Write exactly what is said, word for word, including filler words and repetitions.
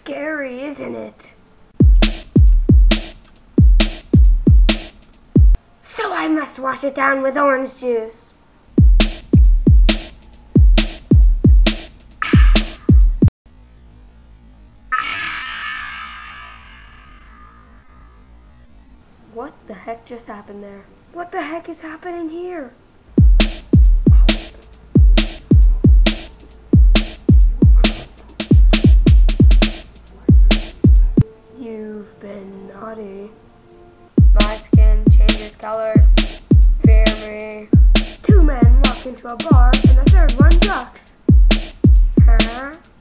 scary, isn't it? So I must wash it down with orange juice. What the heck just happened there? What the heck is happening here? You've been naughty. My skin changes colors. Fear me. Two men walk into a bar and the third one ducks. Huh?